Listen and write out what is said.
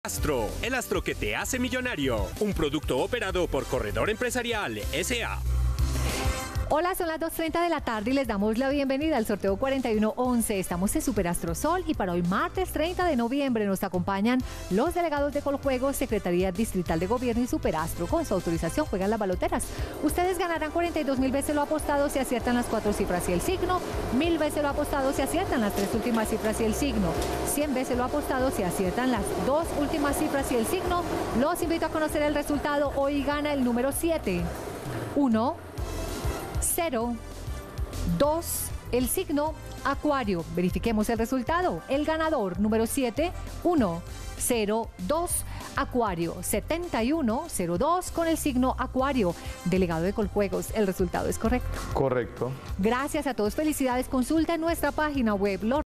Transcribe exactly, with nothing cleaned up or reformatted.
Astro, el astro que te hace millonario. Un producto operado por Corredor Empresarial S A Hola, son las dos y treinta de la tarde y les damos la bienvenida al sorteo cuarenta y uno once. Estamos en Super Astro Sol y para hoy martes treinta de noviembre nos acompañan los delegados de Coljuegos, Secretaría Distrital de Gobierno y Super Astro. Con su autorización juegan las baloteras. Ustedes ganarán cuarenta y dos mil veces lo apostado si aciertan las cuatro cifras y el signo, mil veces lo apostado si aciertan las tres últimas cifras y el signo, cien veces lo apostado si aciertan las dos últimas cifras y el signo. Los invito a conocer el resultado. Hoy gana el número siete, uno, cero, dos, el signo Acuario. Verifiquemos el resultado. El ganador número siete, uno, cero, dos, Acuario, setenta y uno cero dos con el signo Acuario. Delegado de Coljuegos, ¿el resultado es correcto? Correcto. Gracias a todos, felicidades. Consulta en nuestra página web los